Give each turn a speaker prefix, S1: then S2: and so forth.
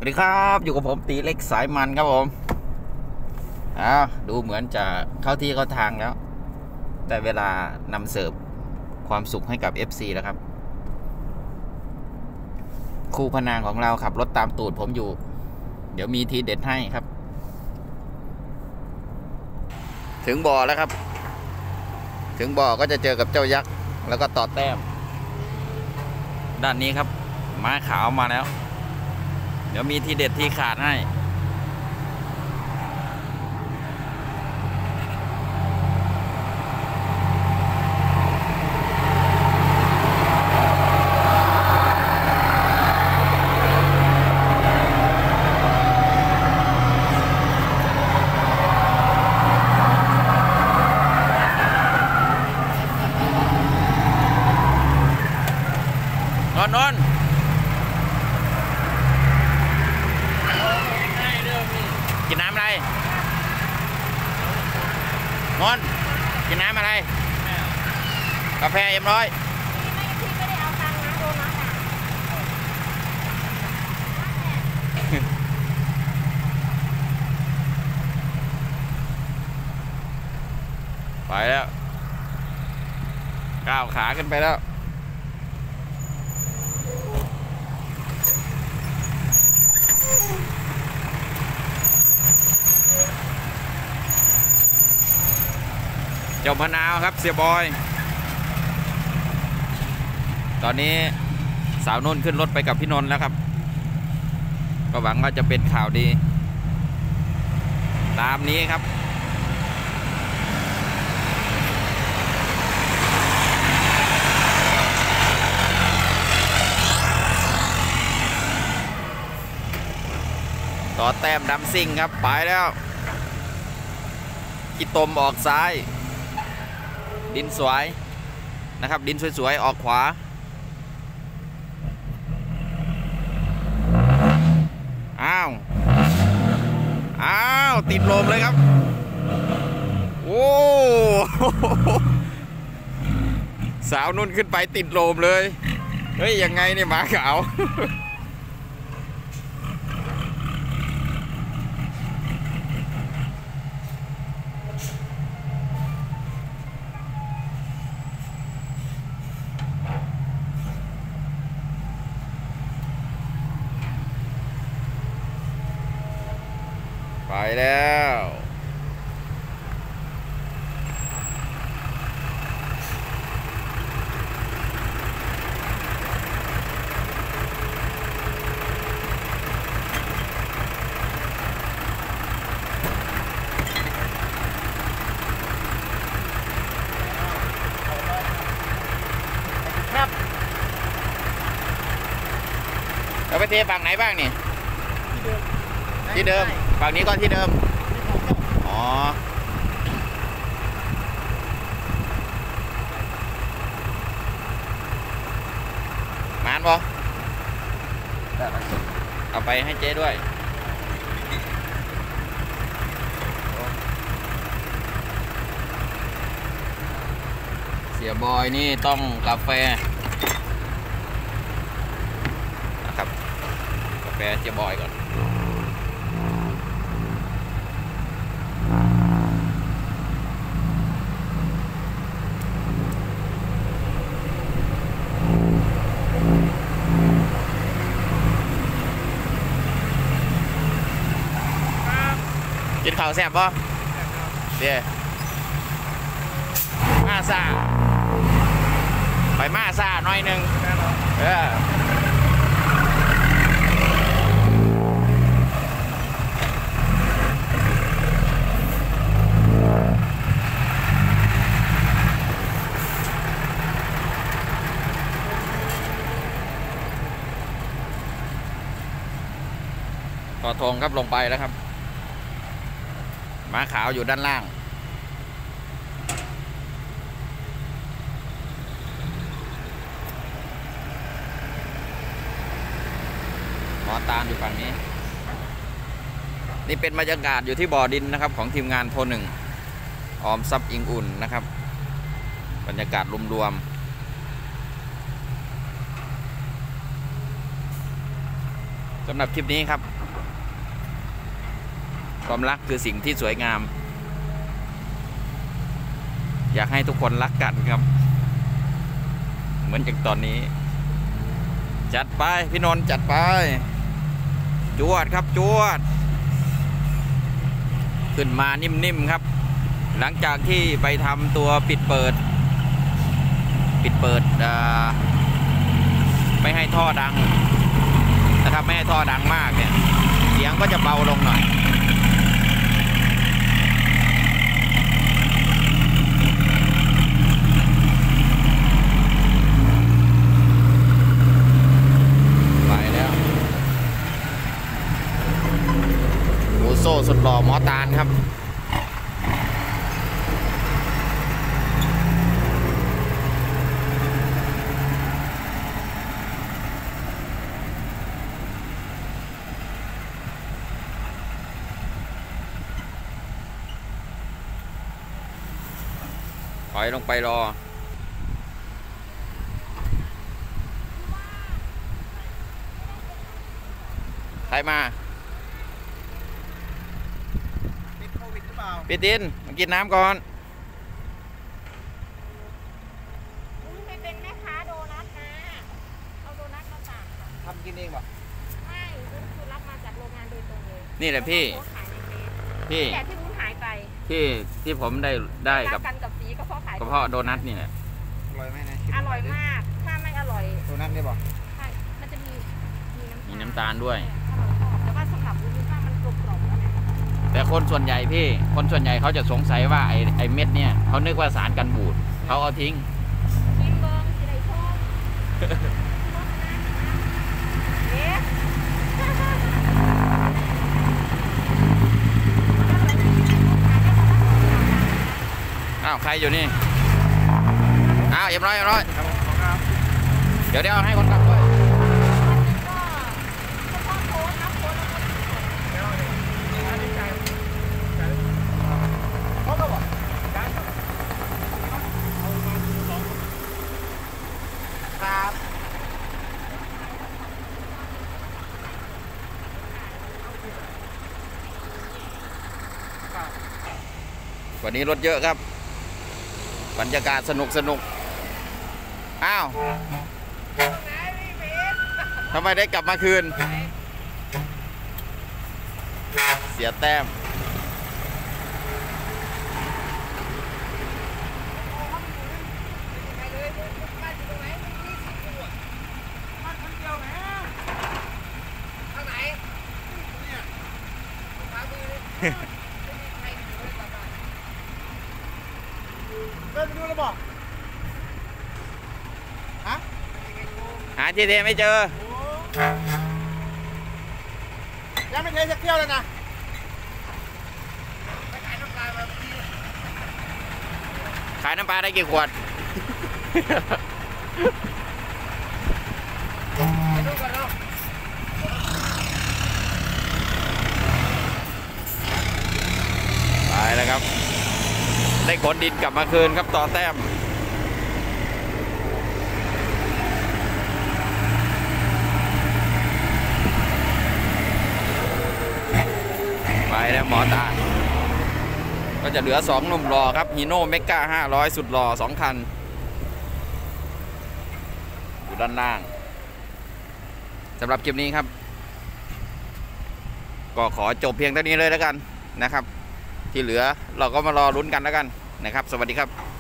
S1: สวัสดีครับอยู่กับผมตีเล็กสายมันครับผมดูเหมือนจะเข้าที่เข้าทางแล้วแต่เวลานำเสิร์ฟความสุขให้กับ FC แล้วครับคู่พนางของเราขับรถตามตูดผมอยู่เดี๋ยวมีทีเด็ดให้ครับ ถึงบ่อแล้วครับถึงบ่อก็จะเจอกับเจ้ายักษ์แล้วก็ต่อแต้มด้านนี้ครับม้าขาวมาแล้วเดี๋ยวมีทีเด็ดที่ขาดให้นอนกินน้ำอะไรนอนกินน้ำอะไรกาแฟเอ็มร้อย
S2: พี่ไม่ได้เอาตังค์นะโดนัท
S1: ไปแล้วก้าวขาขึ้นไปแล้วเจ้าพนาวครับเสียบอยตอนนี้สาวนุ่นขึ้นรถไปกับพี่นนท์แล้วครับก็หวังว่าจะเป็นข่าวดีตามนี้ครับต่อแต้มดำซิ่งครับไปแล้วกีตมออกซ้ายดินสวยนะครับดินสวยๆออกขวาอ้าวติดลมเลยครับโอ้สาวนุ่นขึ้นไปติดลมเลยเฮ้ยยังไงเนี่ยหมาขาวไปแล้วครับเราไปเทฝั่งไหนบ้างนี่ที่เดิมฝั่งนี้ก็ที่เดิมอ๋อมานบ่เอาไปให้เจ๊ด้วยเสียบอยนี่ต้องกาแฟนะครับกาแฟเสียบอยก่อนกินข้าวแซ่บป่ะเดี๋ยวมาซ่าไปมาซ่าหน่อยหนึ่งต่อธงครับลงไปแล้วครับม้าขาวอยู่ด้านล่างหมอตาลอยู่ฝั่งนี้นี่เป็นบรรยากาศอยู่ที่บ่อดินนะครับของทีมงานโทรหนึ่งออมทรัพย์อิงอุ่นนะครับบรรยากาศรวมๆ มสำหรับคลิปนี้ครับ ความรักคือสิ่งที่สวยงาม อยากให้ทุกคนรักกันครับ เหมือนอย่างตอนนี้ จัดไปพี่นนท์จัดไปจวดครับจวดขึ้นมานิ่มๆครับ หลังจากที่ไปทำตัวปิดเปิดไม่ให้ท่อดังนะครับไม่ให้ท่อดังมากเนี่ยเสียงก็จะเบาลงหน่อยไปแล้วหมูโซ่สุดหล่อหมอตาลครับถอยลงไปรอใครมา
S3: ติดโควิดหรือเปล่า
S1: พี่ตินมากินน้ำก่อน
S2: คุณไปเป็นแม่ค้าโดนัทนะเอาโดนัทมาฝากค่ะ
S3: ทำกินเองเปล่า
S2: ไม่คุณคือรับมาจากโรงงานโดยตรงเลย
S1: นี่แหละพี่
S2: โพสต์ขายในเฟซ
S1: พี่
S2: แต่ที่วุ้นหายไป
S1: ที่ผมได้
S2: รั
S1: กับ
S2: กันกับสีก็เพราะขาย
S1: กระเพาะโดนัทนี่แหละ
S3: อร่อยไหมนะ
S2: อร่อยมาก ถ้าไม่อร่อย
S3: ตัวนั้นเนี่ยบอก
S2: ใช่มันจะมีน้ำ
S1: มีน้ำตาลด้วย
S2: แต่ว่าสำหรับวุ้นว่ามันกลมกล่อมแล้วนะ
S1: แต่คนส่วนใหญ่พี่ คนส่วนใหญ่เขาจะสงสัยว่าไอ้เม็ดเนี่ยเขานึกว่าสารกันบูดเขาเอาทิ้ง
S2: กินเบิ้งสิได้ชอบเอ๊ะ
S1: อ้าวใครอยู่นี่ อ้าวเอ็มร้อย
S3: ครับ
S1: เดี๋ยวให้คนขับด้วย
S3: เขาก็บอกครับ
S1: วันนี้รถเยอะครับบรรยากาศสนุกอ้าวทำไมได้กลับมาคืน เสียแต้ม
S3: เดินไปดูแล้วบอกฮะ
S1: หาทีเทไม่เจอ
S3: ยังไม่เทสักเที่ยวเลยนะ
S1: ขายน้ำปลาได้กี่ขวด
S3: ไปดูก่อนเนาะ
S1: ไปแล้วครับ ได้ขนดินกลับมาคืนครับต่อแต้ม ไปแล้วหมอตา ก็จะเหลือ2หนุ่มรอครับฮีโน่เมกา500 สุดรอ2คัน อยู่ด้านล่างสำหรับคลิปนี้ครับ ก็ขอจบเพียงเท่านี้เลยแล้วกันนะครับ ที่เหลือเราก็มารอลุ้นกันแล้วกันนะครับ สวัสดีครับ